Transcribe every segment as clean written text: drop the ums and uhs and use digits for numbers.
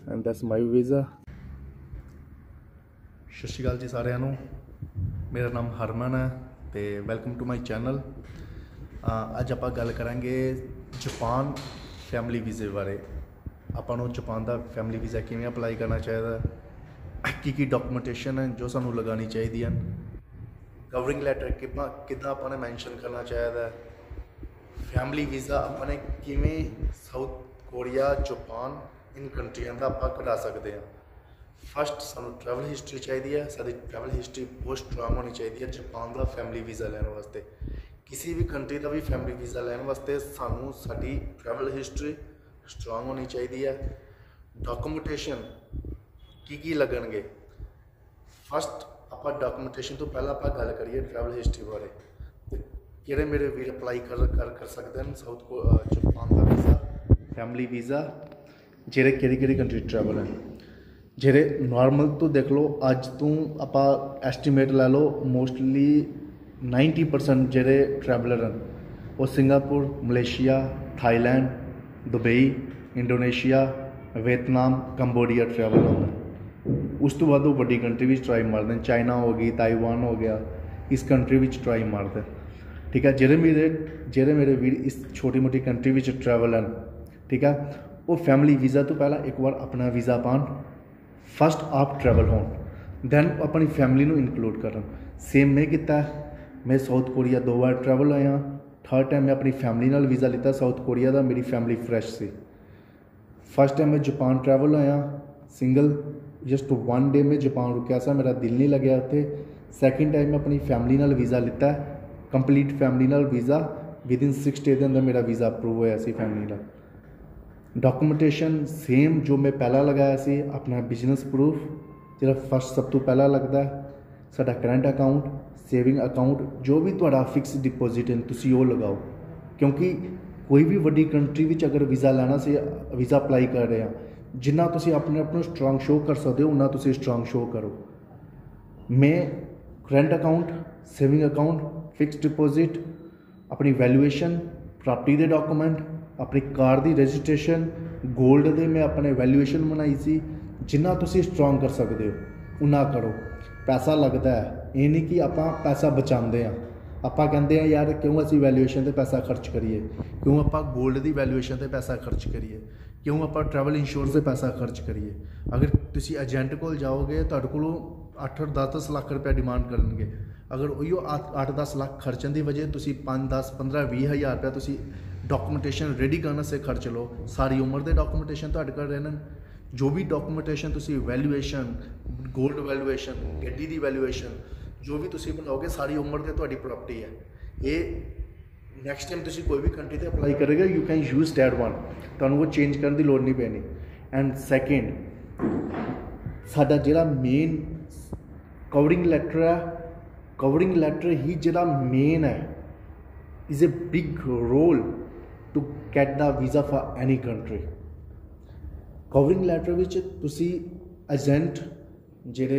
and that's my visa. ਸਤਿ ਸ਼੍ਰੀ ਅਕਾਲ ਜੀ ਸਾਰਿਆਂ ਨੂੰ। ਮੇਰਾ ਨਾਮ ਹਰਮਨ ਹੈ ਤੇ ਵੈਲਕਮ ਟੂ ਮਾਈ ਚੈਨਲ। ਅੱਜ ਆਪਾਂ ਗੱਲ ਕਰਾਂਗੇ ਜਾਪਾਨ ਫੈਮਿਲੀ ਵੀਜ਼ੇ ਬਾਰੇ। ਆਪਾਂ ਨੂੰ ਜਾਪਾਨ ਦਾ ਫੈਮਿਲੀ ਵੀਜ਼ਾ ਕਿਵੇਂ ਅਪਲਾਈ ਕਰਨਾ ਚਾਹੀਦਾ, ਕੀ ਡਾਕੂਮੈਂਟੇਸ਼ਨ ਹੈ ਜੋ ਸਾਨੂੰ ਲਗਾਉਣੀ ਚਾਹੀਦੀ ਹਨ, ਕਵਰਿੰਗ ਲੈਟਰ ਕਿੱਦਾਂ ਆਪਾਂ ਨੇ ਮੈਂਸ਼ਨ ਕਰਨਾ ਚਾਹੀਦਾ, ਫੈਮਿਲੀ ਵੀਜ਼ਾ ਆਪਾਂ ਨੇ ਕਿਵੇਂ ਸਾਊਥ ਕੋਰੀਆ ਜਾਪਾਨ इन कंट्रियां का आप कढ़ा सकते हैं। फस्ट सानू ट्रैवल हिस्टरी चाहिए है, सारी ट्रैवल हिस्टरी बहुत स्ट्रांग होनी चाहिए। जापान का फैमिली वीज़ा लैन वास्ते, किसी भी कंट्री का भी फैमिली वीज़ा लैन वास्ते सानू साडी ट्रैवल हिस्टरी स्ट्रांग होनी चाहिए है। डॉक्यूमेंटेशन की लगणगे, फस्ट आप डॉक्यूमेंटेशन तो पहला आप गल करिए ट्रैवल हिस्टरी बारे। किहड़े मेरे वीर अप्लाई कर सकते हैं साउथ जापान का वीज़ा फैमिली वीज़ा, ਜਿਹੜੇ ਕਿਹੜੀ ਕੰਟਰੀ ਟਰੈਵਲ ਹੈ। ਜਿਹੜੇ ਨੋਰਮਲ ਤੋਂ ਦੇਖ ਲਓ, ਅੱਜ ਤੋਂ ਆਪਾਂ ਐਸਟੀਮੇਟ ਲਾ ਲਓ ਮੋਸਟਲੀ 90% ਜਿਹੜੇ ਟਰੈਵਲਰ ਹਨ ਉਹ Singapore, Malaysia, Thailand, Dubai, Indonesia, Vietnam, Cambodia travel ਹੁੰਦਾ। ਉਸ ਤੋਂ ਬਾਅਦ ਉਹ ਵੱਡੀ ਕੰਟਰੀ ਵਿੱਚ ਟਰਾਈ ਮਾਰਦੇ, ਚਾਈਨਾ ਹੋ ਗਈ, ਤਾਈਵਾਨ ਹੋ ਗਿਆ, ਇਸ ਕੰਟਰੀ ਵਿੱਚ ਟਰਾਈ ਮਾਰਦੇ। ਠੀਕ ਹੈ, ਜਿਹੜੇ ਮੇਰੇ ਵੀਰ ਇਸ ਛੋਟੀ ਮੋਟੀ ਕੰਟਰੀ ਵਿੱਚ ਟਰੈਵਲ ਹਨ, ਠੀਕ ਹੈ, वो फैमिली वीज़ा तो पहला एक बार अपना वीज़ा पान, फस्ट आप ट्रैवल हो, दैन अपनी फैमिली को इनकलूड करन। सेम मैं किया, मैं साउथ कोरिया 2 बार ट्रैवल होया, थर्ड टाइम मैं अपनी फैमिली नाल वीज़ा लिता साउथ कोरिया का, मेरी फैमिली फ्रैश सी। फस्ट टाइम मैं जापान ट्रैवल होया सिंगल, जस्ट 1 डे में जापान रुकिया सा, मेरा दिल नहीं लग्या उत्थे। सैकेंड टाइम मैं अपनी फैमिली नाल वीज़ा लिता, कंप्लीट फैमिली नाल वीज़ा, विदिन 6 डे के अंदर मेरा वीज़ा अप्रूव होया सी फैमिली नाल। डॉक्यूमेंटेशन सेम जो मैं पहला लगाया सी, अपना बिजनेस प्रूफ जो फस्ट सब तो पहला लगता है, साडा करंट अकाउंट, सेविंग अकाउंट, जो भी तुहाडा फिक्स डिपोजिट है तुसीं वो लगाओ, क्योंकि कोई भी वड्डी कंट्री विच अगर वीज़ा लैना सी, वीज़ा अप्लाई कर रहे हैं, जिन्ना तुसीं अपने आप नूं स्ट्रांग शो कर सकते हो उन्ना तुसीं स्ट्रांग शो करो। मैं current account, saving account, fix deposit, अपनी वैल्यूएशन, प्रॉपर्टी के डॉक्यूमेंट, अपनी कार की रजिस्ट्रेशन, गोल्ड के मैं अपने वैल्यूएशन बनाई सी, जिन्ना तुसीं स्ट्रांग कर सकते हो उन्ना करो। पैसा लगता है, ये नहीं कि आप पैसा बचाते हैं, आप कहते हैं यार क्यों असीं वैल्यूएशन से पैसा खर्च करिए, क्यों आप गोल्ड की वैल्यूएशन से पैसा खर्च करिए, क्यों आप ट्रैवल इंश्योरेंस से पैसा खर्च करिए। अगर तुसीं एजेंट को जाओगे तो कोलों 8-8 10-10 लाख रुपया डिमांड करेंगे, अगर उहिओ 8-10 लाख खर्चण की वजह तुसीं 5, 10, 15, 20 हज़ार रुपया तुसीं डॉक्यूमेंटेशन रेडी करने से खर्च लो, सारी उम्र के डॉक्यूमेंटेशन तुहाडे कोल रहने। जो भी डॉक्यूमेंटेशन तुसीं वैल्यूएशन, गोल्ड वैल्यूएशन, गड्डी की वैल्यूएशन जो भी तुसीं बनाओगे सारी उम्र की तुहाडी प्रॉपर्टी है। ये नैक्सट टाइम तुसीं कोई भी कंट्री ते अप्लाई करोगे you can use that one, तुहानूं वो चेंज करने की लोड़ नहीं पैनी। एंड सैकेंड साडा जिहड़ा मेन कवरिंग लैटर है, कवरिंग लैटर ही जिहड़ा मेन है is a big role to get the visa for any country. Covering letter विच तुसी एजेंट जेरे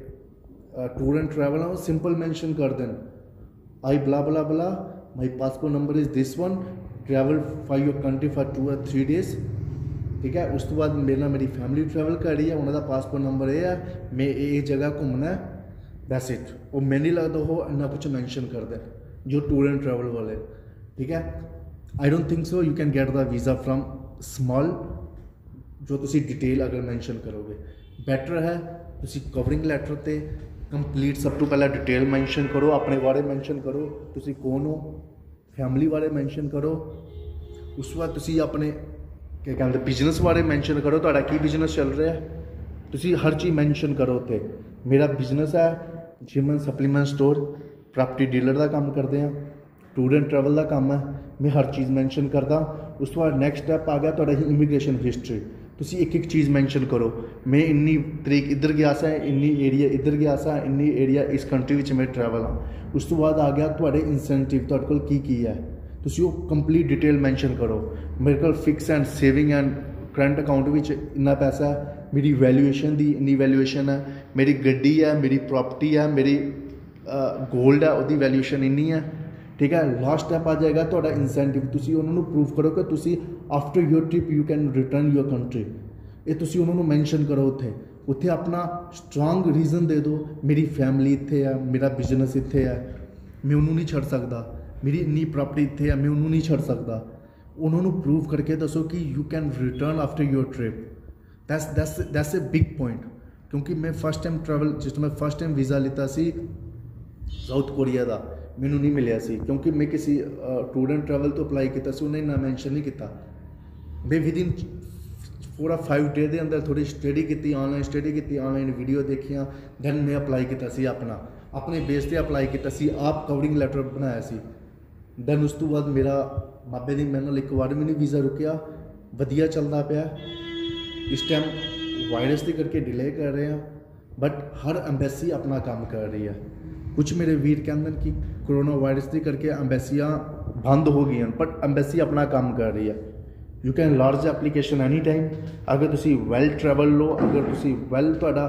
टूर एंड ट्रैवल है सिंपल मैंशन कर दें, I blah blah blah, my passport number is this one, travel for your country for 2 or 3 days। ठीक है, उस तो बाद मेरी फैमिली ट्रैवल कर रही है, उन्होंने पासपोर्ट नंबर ये है, मैं ये जगह घूमना है, दैट्स इट। वो मैं नहीं लगता हो इन्ना कुछ मैंशन कर दें जो टूर एंड ट्रैवल वाले। ठीक है, I don't think so you can get the visa from small, जो तुसी डिटेल अगर मैंशन करोगे बैटर है। तुसी कवरिंग लैटर ते कंप्लीट सब तो पहले डिटेल मैंशन करो, अपने बारे मैंशन करो, तुसी कौन हो, फैमिली बारे मैंशन करो। उस बाद तुसी अपने क्या कहते बिजनेस बारे मैंशन करो, तुहाडा की बिजनेस चल रहा है, तुसी हर चीज़ मैंशन करो उत्ते। मेरा बिजनेस है gym and supplement store, property dealer का काम करते हैं, टूर एंड ट्रैवल का काम है, मैं हर चीज़ मैंशन करता। उस तो बाद नैक्सट स्टैप आ गया तुहाडा इमीग्रेशन हिस्टरी, तुसी एक चीज़ मैंशन करो, मैं इन्नी तरीक इधर गया सा, इन्नी एरिया इधर गया सा, इन्नी एरिया इस कंट्री विच मैं ट्रैवल हाँ। उस तो बाद आ गया तुहाडे इंसेंटिव, तुहाडे कोल की है, तुसी वो कंप्लीट डिटेल मैंशन करो। मेरे कोल fix and saving and current account विच इन्ना पैसा है, मेरी वैल्यूएशन दी इन्नी वैल्यूएशन है, मेरी गड्डी है, मेरी प्रॉपर्टी है, मेरी गोल्ड है, उसकी वैल्यूएशन इन्नी है। ठीक है, लास्ट स्टैप आ जाएगा तो इंसेंटिव, तुसी उन्होंने प्रूव करो कि तुसी after your trip you can return your country. ये तुसी उन्होंने मैंशन करो उत्थे उत्थे अपना स्ट्रांग रीजन दे दो, मेरी फैमिली इत्थे है, मेरा बिजनेस इत्थे है, मैं उन्होंने नहीं छड़ सकता, मेरी इन्नी प्रॉपर्टी इत्थे है, मैं उन्होंने नहीं छड़ सकता। उन्होंने प्रूव करके दसो कि you can return after your trip. That's a big point. क्योंकि मैं फर्स्ट टाइम ट्रैवल जिस मैं फर्स्ट टाइम वीज़ा लिता सी साउथ कोरिया का, मैनू नहीं मिलिया सी, क्योंकि मैं किसी टूर एंड ट्रैवल तो अप्लाई किया सी, उन्हें ना मैंशन नहीं किया। मैं विद इन 4 or 5 डे के अंदर थोड़ी स्टडी की, ऑनलाइन स्टडी की, ऑनलाइन वीडियो देखिया, दैन मैं अप्लाई किया सी, अपने बेस पर अप्लाई किया सी, आप कवरिंग लैटर बनाया सी। दैन उस तो बाद मेरा बाबे दी मेरे नाल एक बार भी नहीं वीज़ा रुकिया, वधिया चलता पाया। इस टाइम वायरस के करके डिले कर रहे हैं, बट हर एम्बेसी अपना काम कर रही है। कुछ मेरे वीर कहते हैं कि कोरोना वायरस के करके एम्बेसियाँ बंद हो गई, बट एम्बेसी अपना काम कर रही है। You can launch application any time. अगर तुम वैल ट्रैवल लो, अगर तुम वैल तुहाडा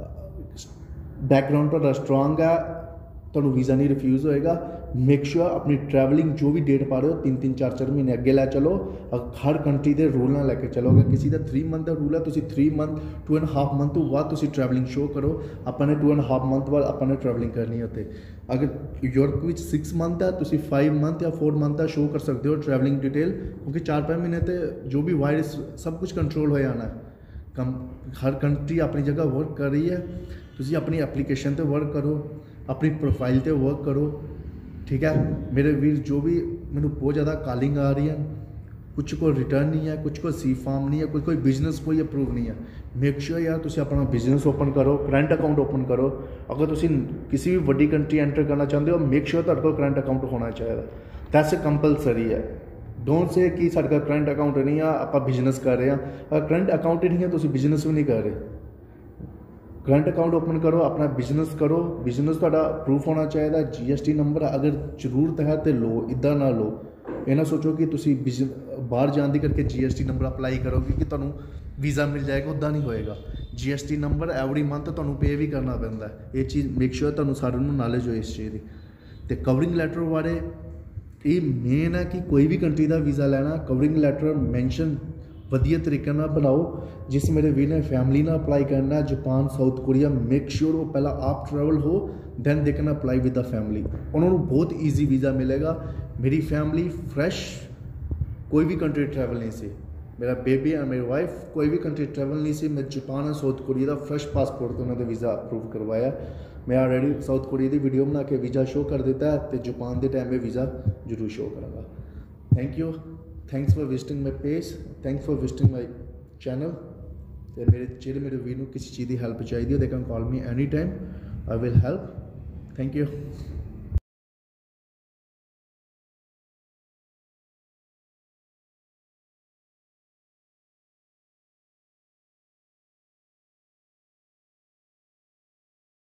बैकग्राउंड तुहाडा स्ट्रांग है, तुहानू वीज़ा नहीं रिफ्यूज़ होएगा। मेक श्योर अपनी ट्रैवलिंग जो भी डेट पा रहे हो 3-3 4-4 महीने अगे लै चलो। हर कंट्री के रूल ना लैके चलो। अगर किसी का 3 मंथ का रूल है, तुम 3 मंथ 2.5 मंथ तो बाद तुम ट्रैवलिंग शो करो। अपने 2.5 मंथ बाद अपने ट्रैवलिंग करनी होते। अगर यूरोप में 6 मंथ है, तुम 5 मंथ या 4 मंथ का शो कर सकते हो ट्रैवलिंग डिटेल, क्योंकि 4-5 महीने तो जो भी वायरस सब कुछ कंट्रोल हो जाना है। हर कंट्री अपनी जगह वर्क कर रही है। तुम अपनी एप्लीकेशन पर वर्क करो, अपनी प्रोफाइल पर वर्क करो, ठीक है मेरे वीर। जो भी मैंने बहुत ज़्यादा कॉलिंग आ रही है, कुछ को रिटर्न नहीं है, कुछ को सी फार्म नहीं है, कोई बिजनेस कोई अप्रूव नहीं है। मेक श्योर यार तुम अपना बिजनेस ओपन करो, करंट अकाउंट ओपन करो। अगर तुम किसी भी वड्डी कंट्री एंटर करना चाहते हो, मेक श्योर तुहाडे कोल करंट अकाउंट होना चाहिए। दैट्स ए कंपलसरी है। डोंट से कि साडे कोल करंट अकाउंट नहीं है, आप बिजनेस कर रहे हैं। अगर करंट अकाउंट ही नहीं है, तुम बिजनेस भी नहीं कर रहे। करंट अकाउंट ओपन करो, अपना बिजनेस करो। बिजनेस तुहाडा प्रूफ होना चाहिए। GST नंबर अगर जरूरत है तो लो, इदा ना लो। ये ना सोचो कि तुम बाहर जाने की करके GST नंबर अप्लाई करोगे कि तुहानू वीज़ा मिल जाएगा, उदा नहीं होएगा। GST नंबर एवरी मंथ तुहानू पे भी करना पैंदा है। ये चीज़ मेक श्योर तुहानू सारिਆਂ ਨੂੰ नॉलेज हो इस चीज़ की। तो कवरिंग लैटर बारे ये मेन है कि कोई भी कंट्री का वीज़ा लेना, कवरिंग लैटर मैंशन वधिया तरीके ना बनाओ। जिस मेरे वीर ने फैमिली ना अप्लाई करना Japan south Korea, make sure वो पहला आप ट्रैवल हो, then they can apply with the family. उन्होंने बहुत ईजी वीज़ा मिलेगा। मेरी फैमिली फ्रैश कोई भी कंट्री ट्रैवल नहीं सी, मेरा बेबी और मेरी वाइफ कोई भी कंट्री ट्रैवल नहीं सी। मैं जापान और साउथ कोरिया का फ्रैश पासपोर्ट तो उन्होंने वीज़ा अप्रूव करवाया। मैं ऑलरेडी साउथ कोरिया की वीडियो बना के वीज़ा शो कर दिता है, तो जापान के टाइम में वीज़ा जरूर शो करूँगा। Thank you, thanks for visiting my page, thanks for visiting my channel. तो मेरे वीर को किसी चीज़ की हेल्प चाहिए हो, they can call me any time, I will help. Thank you.